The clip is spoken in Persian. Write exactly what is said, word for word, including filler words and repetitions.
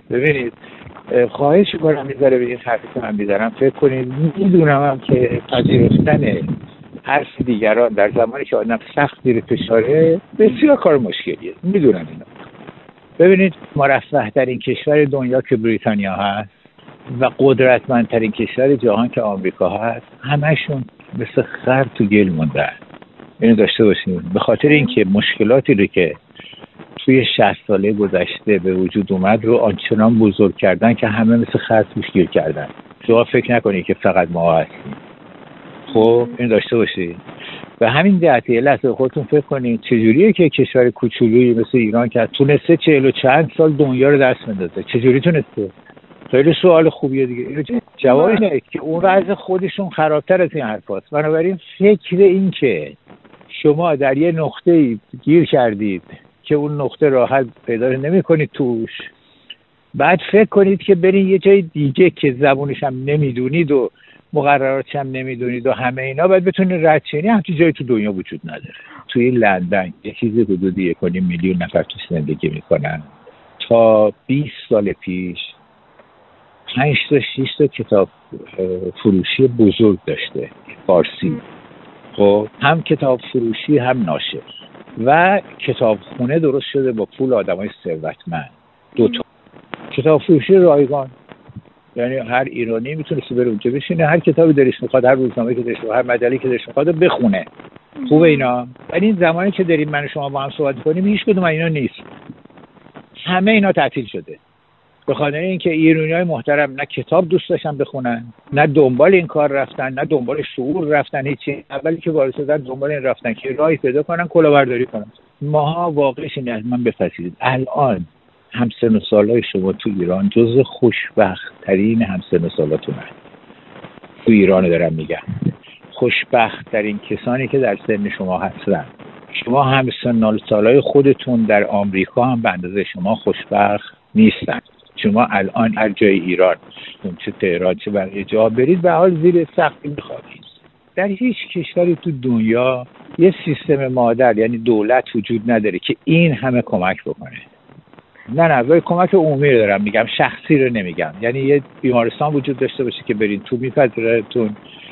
ببینید خواهش میکنم میذاره به این حرفی که من میذارم فکر کنید. میدونم هم که پذیرفتن حرف دیگران در زمانی که آدم سخت زیر فشاره بسیار کار مشکلیه. میدونم اینا. ببینید مرفه ترین کشور دنیا که بریتانیا هست و قدرتمندترین کشور جهان که آمریکا هست، همشون مثل خر تو گل موندن. اینو داشته باشید. به خاطر اینکه مشکلاتی رو که توی شصت ساله گذشته به وجود اومد رو آنچنان بزرگ کردن که همه مثل خر توش گیر کردن. شما فکر نکنید که فقط ما هستیم. خب این داشته باشید. و همین جهت یه لحظه خودتون فکر کنید چجوریه که کشور کوچولویی مثل ایران که تونسته چهل و چند سال دنیا رو دست بندازه؟ چجوری تونسته؟ خیلی سوال خوبیه دیگه. جواب اینه که اون وضع خودشون خرابتر از این حرفاست. بنابراین فکر این که شما در یه نقطه‌ای گیر کردید که اون نقطه راحت پیدا نمی‌کنید توش، بعد فکر کنید که برین یه جای دیگه که زبونش هم نمیدونید و مقرراتش هم نمیدونید و همه اینا، باید بتونید رد شید. همچین جایی تو دنیا وجود نداره. توی لندن یه چیزی حدود یک و نیم میلیون نفر توش زندگی میکنن. تا بیست سال پیش پنج تا شش تا کتاب فروشی بزرگ داشته فارسی. خب هم کتاب فروشی هم ناشر و کتابخونه درست شده با پول آدمای ثروتمند. دو تا کتاب فروشی رایگان، یعنی هر ایرانی میتونه بره اونجا بشینه هر کتابی دلش میخواد، هر روزنامه‌ای که دلش میخواد، هر مجله‌ای که دلش میخواد بخونه. خوبه اینا. ولی این زمانی که داریم من و شما با هم صحبت کنیم هیچ کدوم اینا نیست. همه اینا تعطیل شده. به خاطر اینکه ایرانیای محترم نه کتاب دوست داشتن بخونن، نه دنبال این کار رفتن، نه دنبال شعور رفتن. هیچی. اولی که وارد شدن دنبال این رفتن که راهی پیدا کنن کلاهبرداری کنن. ماها واقعش اینه، از من بپذیرید الان همسن و سالای شما تو ایران جزو خوشبخت ترین همسن و سالاتونه. تو ایران دارم میگم. خوشبخت ترین کسانی که در سن شما هستن. شما همسن و سالای خودتون در آمریکا هم به اندازه شما خوشبخت نیستن. شما الان هر جای ایران، چه تهران چه بقیه جا برید به حال زیر سقفی میخوابید. در هیچ کشوری تو دنیا یه سیستم مادر یعنی دولت وجود نداره که این همه کمک بکنه. نه نه ولی کمک عمومی رو دارم میگم، شخصی رو نمیگم. یعنی یه بیمارستان وجود داشته باشه که برین تو میپذیرتون،